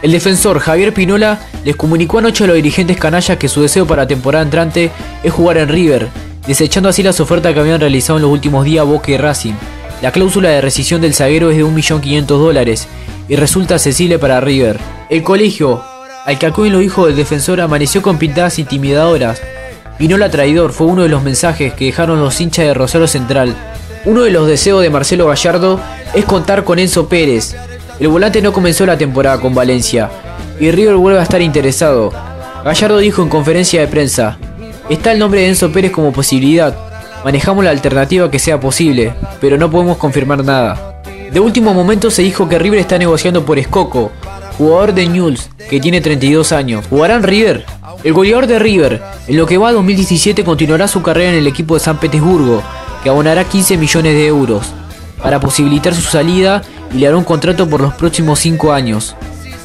El defensor Javier Pinola les comunicó anoche a los dirigentes canallas que su deseo para la temporada entrante es jugar en River, desechando así las ofertas que habían realizado en los últimos días Boca y Racing. La cláusula de rescisión del zaguero es de $1.500.000 y resulta accesible para River. El colegio, al que acuden los hijos del defensor, amaneció con pintadas intimidadoras. Pinola traidor fue uno de los mensajes que dejaron los hinchas de Rosario Central. Uno de los deseos de Marcelo Gallardo es contar con Enzo Pérez. El volante no comenzó la temporada con Valencia y River vuelve a estar interesado. Gallardo dijo en conferencia de prensa: está el nombre de Enzo Pérez como posibilidad, manejamos la alternativa que sea posible, pero no podemos confirmar nada. De último momento se dijo que River está negociando por Escoco, jugador de Newell's, que tiene 32 años. ¿Jugará en River? El goleador de River, en lo que va a 2017, continuará su carrera en el equipo de San Petersburgo, que abonará 15 millones de euros para posibilitar su salida y le hará un contrato por los próximos 5 años.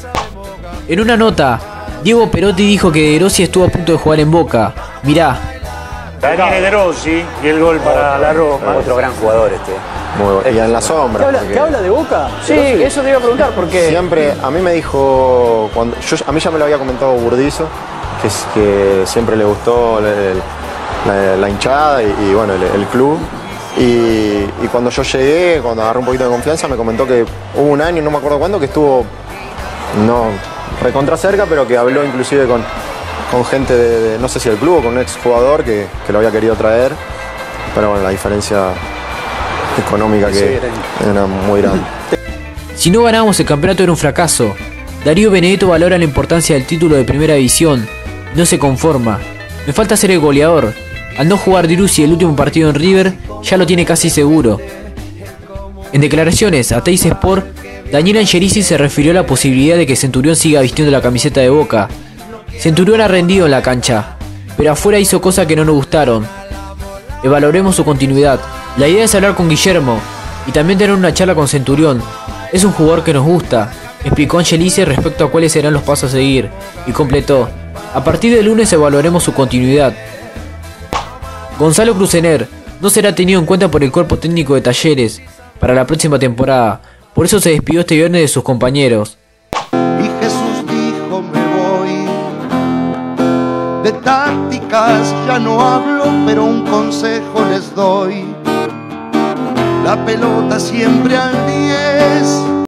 En una nota, Diego Perotti dijo que De Rossi estuvo a punto de jugar en Boca. Mirá. Daniele De Rossi y el gol para la Roma. Otro gran jugador este. Muy bueno. Y en la sombra. ¿Qué habla de Boca? Sí, eso te iba a preguntar porque siempre, a mí me dijo, a mí ya me lo había comentado Burdizo, que siempre le gustó la hinchada y bueno, el club. Y cuando yo llegué, cuando agarré un poquito de confianza, me comentó que hubo un año, no me acuerdo cuándo, que estuvo recontra cerca, pero que habló inclusive con gente de no sé si el club o con un ex jugador que lo había querido traer. Pero bueno, la diferencia económica que era muy grande. Si no ganábamos el campeonato era un fracaso. Darío Benedetto valora la importancia del título de primera división. No se conforma. Me falta ser el goleador. Al no jugar Di Rossi el último partido en River, ya lo tiene casi seguro. En declaraciones a Teis Sport, Daniel Angelici se refirió a la posibilidad de que Centurión siga vistiendo la camiseta de Boca. Centurión ha rendido en la cancha, pero afuera hizo cosas que no nos gustaron. Evaluaremos su continuidad. La idea es hablar con Guillermo y también tener una charla con Centurión. Es un jugador que nos gusta, explicó Angelici respecto a cuáles serán los pasos a seguir, y completó: a partir del lunes evaluaremos su continuidad. Gonzalo Crucener no será tenido en cuenta por el cuerpo técnico de Talleres para la próxima temporada, por eso se despidió este viernes de sus compañeros. Y Jesús dijo: me voy. De tácticas ya no hablo, pero un consejo les doy: la pelota siempre al 10.